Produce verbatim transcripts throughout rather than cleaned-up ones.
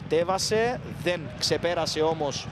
Κατέβασε, δεν ξεπέρασε όμως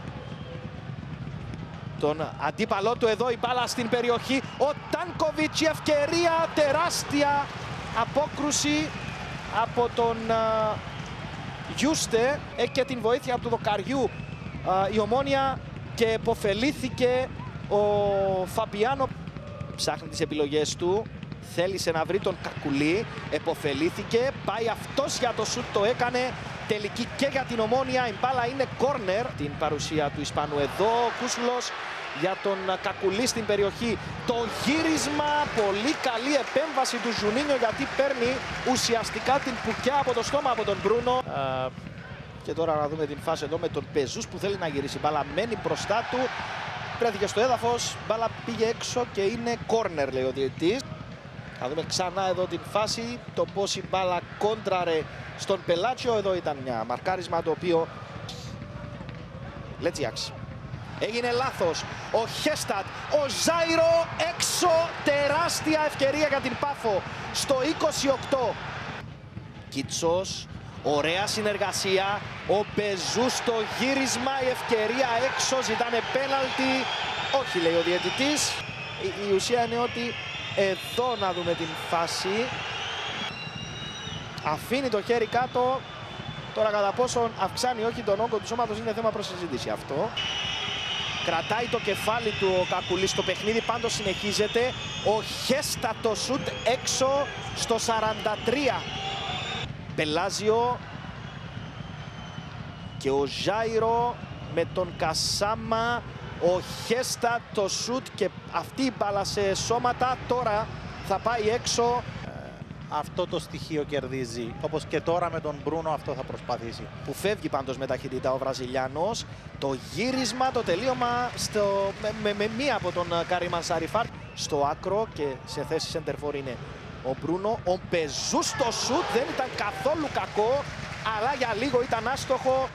τον αντίπαλό του. Εδώ η μπάλα στην περιοχή. Ο Τάνκοβιτς, η ευκαιρία, τεράστια απόκρουση από τον uh, Γιούστε. Έχει και την βοήθεια του Δοκαριού uh, η Ομόνοια και επωφελήθηκε ο Φαπιάνο. Ψάχνει τις επιλογές του. Θέλησε να βρει τον Κακουλή. Επωφελήθηκε. Πάει αυτός για το σουτ. Το έκανε. Τελική και για την Ομόνοια. Η μπάλα είναι κόρνερ. Την παρουσία του Ισπανού εδώ. Ο Κούσουλος για τον Κακουλή στην περιοχή. Το γύρισμα. Πολύ καλή επέμβαση του Ζουνίνιο, γιατί παίρνει ουσιαστικά την πουκιά από το στόμα από τον Μπρούνο. Uh, και τώρα να δούμε την φάση εδώ με τον Πεζούς που θέλει να γυρίσει. Μπάλα μένει μπροστά του. Βρέθηκε στο έδαφος. Μπάλα πήγε έξω και είναι κόρνερ, λέει ο διαιτητής. Θα δούμε ξανά εδώ την φάση, το πώς η μπάλα κόντραρε στον Πελάτσιο. Εδώ ήταν μια μαρκάρισμα το οποίο Λέτσιαξ. Έγινε λάθος. Ο Χέστατ, ο Ζάιρο έξω. Τεράστια ευκαιρία για την Πάφο στο είκοσι οκτώ. Κίτσος, ωραία συνεργασία. Ο Πεζούς στο γύρισμα, η ευκαιρία έξω. Ζητάνε πέναλτι. Όχι, λέει ο διαιτητής. Η, η ουσία είναι ότι εδώ να δούμε την φάση. Αφήνει το χέρι κάτω. Τώρα κατά πόσο αυξάνει όχι τον όγκο του σώματος είναι θέμα προς συζήτηση αυτό. Κρατάει το κεφάλι του ο Κακουλής. Το παιχνίδι πάντως συνεχίζεται. Ο Χέστα το σουτ έξω στο σαράντα τρία. Πελάζιο και ο Ζάιρο με τον Κασάμα. Ο Χέστα το σουτ και αυτή η μπάλα σε σώματα. Τώρα θα πάει έξω. Αυτό το στοιχείο κερδίζει. Όπως και τώρα με τον Μπρούνο αυτό θα προσπαθήσει. Που φεύγει πάντως με ταχύτητα ο Βραζιλιάνος. Το γύρισμα, το τελείωμα στο, με, με, με μία από τον Καρίμαν Σαριφάρ. Στο άκρο και σε θέση σεντερφόρ είναι ο Μπρούνο. Ο Πεζούς στο σουτ δεν ήταν καθόλου κακό, αλλά για λίγο ήταν άστοχο.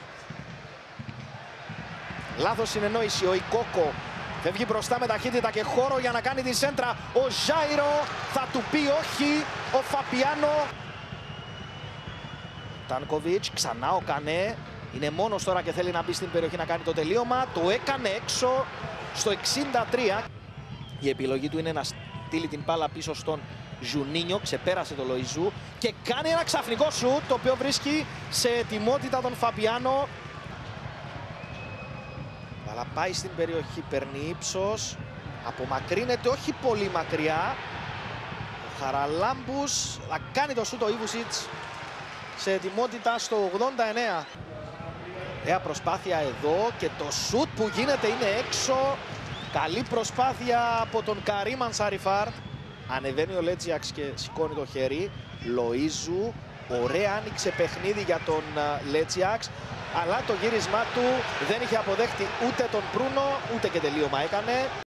Λάθος συνεννόηση. Ο Ικόκο φεύγει μπροστά με ταχύτητα και χώρο για να κάνει τη σέντρα. Ο Ζάιρο θα του πει όχι. Ο Φαπιάνο. Τάνκοβιτς, ξανά ο Κανέ. Είναι μόνος τώρα και θέλει να μπει στην περιοχή να κάνει το τελείωμα. Το έκανε έξω στο εξήντα τρία. Η επιλογή του είναι να στείλει την μπάλα πίσω στον Ζουνίνιο. Ξεπέρασε το Λοϊζού και κάνει ένα ξαφνικό σουτ, το οποίο βρίσκει σε ετοιμότητα τον Φαπιάνο. Αλλά πάει στην περιοχή, παίρνει ύψος, απομακρύνεται, όχι πολύ μακριά. Ο Χαραλάμπους θα κάνει το σούτ ο Ιβουσιτς σε ετοιμότητα στο ογδόντα εννέα. Ωραία προσπάθεια εδώ και το σούτ που γίνεται είναι έξω. Καλή προσπάθεια από τον Καρίμαν Σαριφάρ. Ανεβαίνει ο Λέτσιαξ και σηκώνει το χέρι. Λοΐζου, ωραία, άνοιξε παιχνίδι για τον Λέτσιαξ. Αλλά το γύρισμά του δεν είχε αποδέχτη ούτε τον Μπρούνο, ούτε και τελείωμα έκανε.